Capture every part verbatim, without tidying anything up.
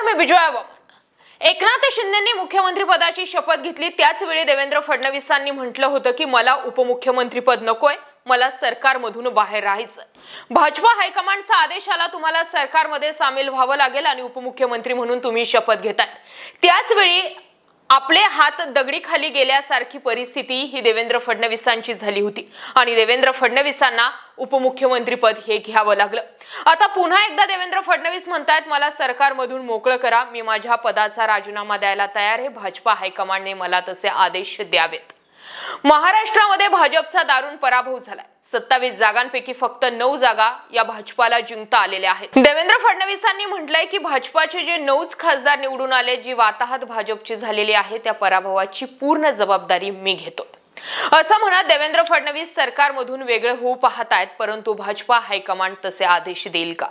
मी विजया वामन। एकनाथ शिंदेंनी मुख्यमंत्री पदाची शपथ घेतली त्याच वेळी देवेंद्र फडणवीसांनी म्हटलं होतं की मला उपमुख्यमंत्री पद नकोय, मला सरकारमधून बाहेर राहायचं। भाजपा हायकमांडचा आदेश आला, तुम्हाला सरकारमध्ये सामील व्हावं लागेल आणि उपमुख्यमंत्री म्हणून तुम्ही शपथ घेताय। त्याच वेळी आपले हात दगडी खाली गेल्यासारखी परिस्थिती ही देवेंद्र फडणवीसांची झाली होती आणि देवेंद्र फडणवीसांना उपमुख्यमंत्री पद हे घ्यावं लागलं। आता पुन्हा एकदा देवेंद्र फडणवीस म्हणतात मला सरकारमधून मोकळं करा, मी माझ्या पदाचा राजीनामा द्यायला तयार आहे, भाजपा हायकमांडने मला तसे आदेश द्यावेत। महाराष्ट्रामध्ये भाजपचा दारुण पराभव झालाय। सत्तावीस जागांपैकी फक्त नऊ जागा या भाजपाला जिंकता आलेल्या आहेत। देवेंद्र फडणवीसांनी म्हटलंय की भाजपाचे जे नऊच खासदार निवडून आले, जी वाताहत भाजपची झालेली आहे, त्या पराभवाची पूर्ण जबाबदारी मी घेतो असं म्हणत देवेंद्र फडणवीस सरकारमधून वेगळे होऊ पाहतायत। परंतु भाजपा हायकमांड तसे आदेश देईल का?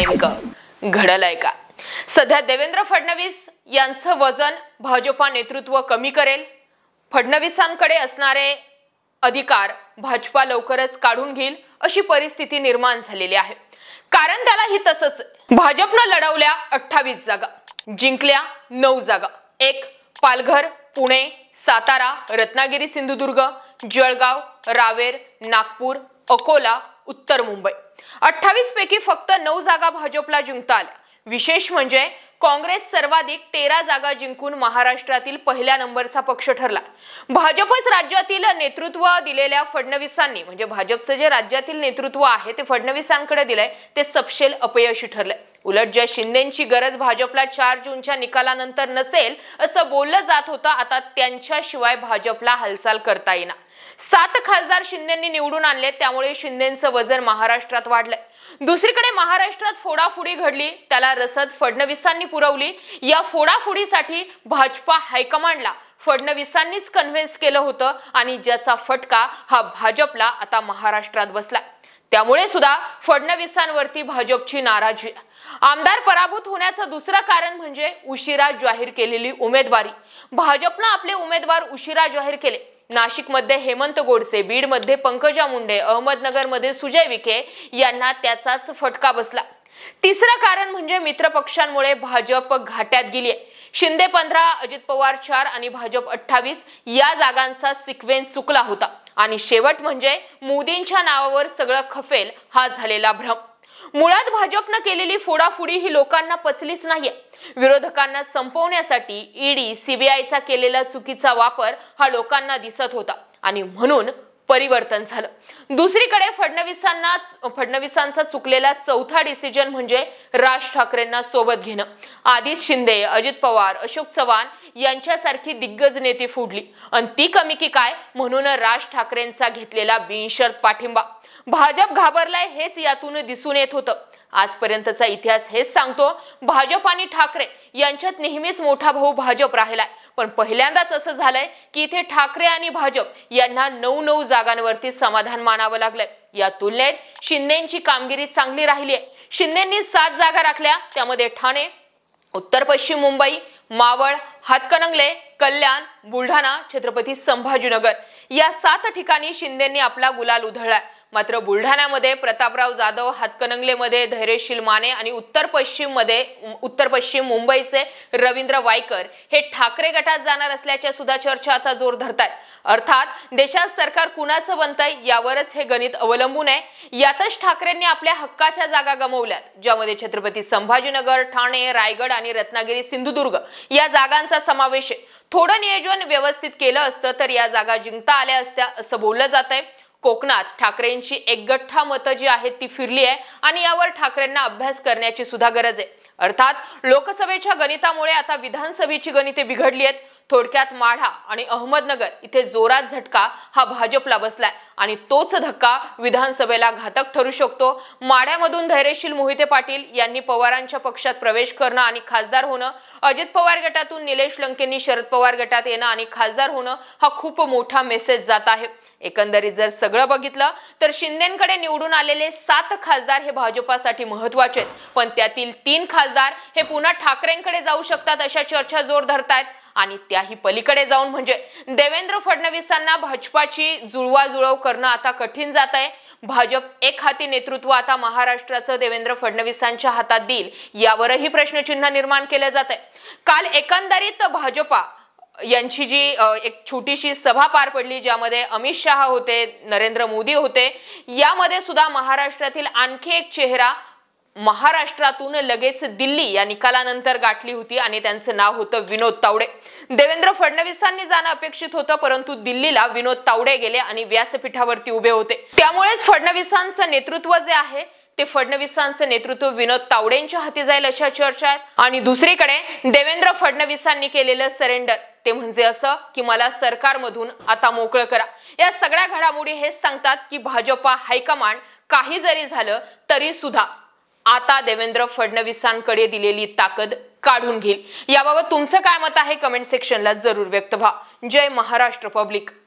नेमकं घडलंय का? सध्या देवेंद्र फडणवीस यांचं वजन भाजपा नेतृत्व कमी करेल, फडणवीसांकडे असणारे अधिकार भाजपा लवकरच काढून घेईल अशी परिस्थिती निर्माण झालेली आहे। कारण त्याला ही तसंच भाजपनं लढवल्या अठ्ठावीस जागा, जिंकल्या नऊ जागा, एक पालघर, पुणे, सातारा, रत्नागिरी, सिंधुदुर्ग, जळगाव, रावेर, नागपूर, अकोला, उत्तर मुंबई। अठ्ठावीस पैकी फक्त नऊ जागा भाजपला जिंकता आल्या। विशेष म्हणजे काँग्रेस सर्वाधिक तेरा जागा जिंकून महाराष्ट्रातील पहिल्या नंबरचा पक्ष ठरला। भाजपच राज्यातील नेतृत्व दिलेल्या फडणवीसांनी म्हणजे भाजपचं जे राज्यातील नेतृत्व आहे ते फडणवीसांकडे दिलंय, ते सपशेल अपयशी ठरलंय। उलट ज्या शिंदेंची गरज भाजपला चार जूनच्या निकालानंतर नसेल असं बोललं जात होतं, आता त्यांच्याशिवाय भाजपला हालचाल करता येणार। सात खासदार शिंदेंनी निवडून आणले, त्यामुळे शिंदेंचं वजन महाराष्ट्रात वाढलंय। दुसरीकडे महाराष्ट्रात फोडाफोडी घडली, त्याला रसद फडणवीसांनी पुरवली। या फोडाफोडीसाठी भाजपा हायकमांडला फडणवीसांनीच कन्व्हिन्स केलं होतं आणि ज्याचा फटका हा भाजपला आता महाराष्ट्रात बसला। त्यामुळे सुद्धा फडणवीसांवरती भाजपची नाराजी आहे। आमदार पराभूत होण्याचं दुसरं कारण म्हणजे उशिरा जाहीर केलेली उमेदवारी। भाजपनं आपले उमेदवार उशिरा जाहीर केले। नाशिक मध्ये हेमंत गोडसे, बीड मध्ये पंकजा मुंडे, अहमदनगर मध्ये सुजय विखे यांना त्याचाच फटका बसला। तिसरं कारण म्हणजे मित्र पक्षांमुळे भाजप घाट्यात गेली। शिंदे पंधरा, अजित पवार चार आणि भाजप अठ्ठावीस या जागांचा सिक्वेन्स चुकला होता आणि शेवट म्हणजे मोदींच्या नावावर सगळं खपेल हा झालेला भ्रम। मुळात भाजपनं केलेली फोडाफोडी ही लोकांना पचलीच नाहीये। विरोधकांना संपवण्यासाठी ईडी, सीबीआयचा केलेला चुकीचा वापर हा लोकांना दिसत होता आणि म्हणून परिवर्तन झालं। दुसरीकडे फडणवीसांना फडणवीसांचा चुकलेला चौथा डिसिजन म्हणजे राज ठाकरेंना सोबत घेणं। आधीच शिंदे, अजित पवार, अशोक चव्हाण यांच्यासारखी दिग्गज नेते फुडली आणि ती कमी की काय म्हणून राज ठाकरेंचा घेतलेला बिनशर्त पाठिंबा। भाजप घाबरलाय हेच यातून दिसून येत होतं। आजपर्यंतचा इतिहास हेच सांगतो, भाजप आणि ठाकरे यांच्यात नेहमीच मोठा भाऊ भाजप राहिलाय, पण पहिल्यांदाच असं झालंय की इथे ठाकरे आणि भाजप यांना नऊ नऊ जागांवरती समाधान मानावं लागलंय। या तुलनेत शिंदेंची कामगिरी चांगली राहिली आहे। शिंदेंनी सात जागा राखल्या, त्यामध्ये ठाणे, उत्तर पश्चिम मुंबई, मावळ, हातकणंगले, कल्याण, बुलढाणा, छत्रपती संभाजीनगर या सात ठिकाणी शिंदेंनी आपला गुलाल उधळलाय। मात्र बुलढाण्यामध्ये प्रतापराव जाधव, हातकणंगलेमध्ये धैर्यशील माने आणि उत्तर पश्चिम मध्ये उत्तर पश्चिम मुंबईचे रवींद्र वायकर हे ठाकरे गटात जाणार असल्याच्या सुद्धा चर्चा आता जोर धरतात। अर्थात देशात सरकार कुणाचं बनतंय यावरच हे गणित अवलंबून आहे। यातच ठाकरेंनी आपल्या हक्काच्या जागा गमावल्यात, ज्यामध्ये छत्रपती संभाजीनगर, ठाणे, रायगड आणि रत्नागिरी, सिंधुदुर्ग या जागांचा समावेश आहे। थोडं नियोजन व्यवस्थित केलं असतं तर या जागा जिंकता आल्या असत्या असं बोललं जातंय। कोकणात ठाकरेंची एकगठ्ठा मतं जी आहेत ती फिरली आहे आणि यावर ठाकरेंना अभ्यास करण्याची सुद्धा गरज आहे। अर्थात लोकसभेच्या गणितामुळे आता विधानसभेची गणिते बिघडली आहेत। थोडक्यात माढा आणि अहमदनगर इथे जोरात झटका हा भाजपला बसलाय आणि तोच धक्का विधानसभेला घातक ठरू शकतो। माढ्यामधून धैर्यशील मोहिते पाटील यांनी पवारांच्या पक्षात प्रवेश करणं आणि खासदार होणं, अजित पवार गटातून निलेश लंकेंनी शरद पवार गटात येणं आणि खासदार होणं हा खूप मोठा मेसेज जात आहे। एकंदरीत जर सगळं बघितलं तर शिंदेंकडे निवडून आलेले सात खासदार हे भाजपासाठी महत्त्वाचे आहेत, पण त्यातील तीन खासदार हे पुन्हा ठाकरेंकडे जाऊ शकतात अशा चर्चा जोर धरतायत। आणि त्याही पलीकडे जाऊन म्हणजे देवेंद्र फडणवीसांना भाजपाची जुळवाजुळव करणं आता कठीण जात आहे। भाजप एक हाती नेतृत्व आता महाराष्ट्राचं देवेंद्र फडणवीसांच्या हातात देईल यावरही प्रश्नचिन्ह निर्माण केले जात आहे। काल एकंदरीत भाजपा यांची जी एक छोटीशी सभा पार पडली ज्यामध्ये अमित शहा होते, नरेंद्र मोदी होते, यामध्ये सुद्धा महाराष्ट्रातील आणखी एक चेहरा महाराष्ट्रातून लगेच दिल्ली या निकालानंतर गाठली होती आणि त्यांचं नाव होतं विनोद तावडे। देवेंद्र फडणवीसांनी जाणं अपेक्षित होतं, परंतु दिल्लीला विनोद तावडे गेले आणि व्यासपीठावरती उभे होते। त्यामुळेच फडणवीसांचं नेतृत्व जे आहे ते फडणवीसांचं नेतृत्व विनोद तावडेंच्या हाती जाईल अशा चर्चा आहेत। आणि दुसरीकडे देवेंद्र फडणवीसांनी केलेलं सरेंडर ते म्हणजे असं की मला सरकारमधून आता मोकळं करा। या सगळ्या घडामोडी हेच सांगतात की भाजपा हायकमांड काही जरी झालं तरी सुद्धा आता देवेंद्र फडणवीसांकडे दिलेली ताकद काढून घेईल। याबाबत तुमचं काय मत आहे कमेंट सेक्शनला जरूर व्यक्त व्हा। जय महाराष्ट्र पब्लिक।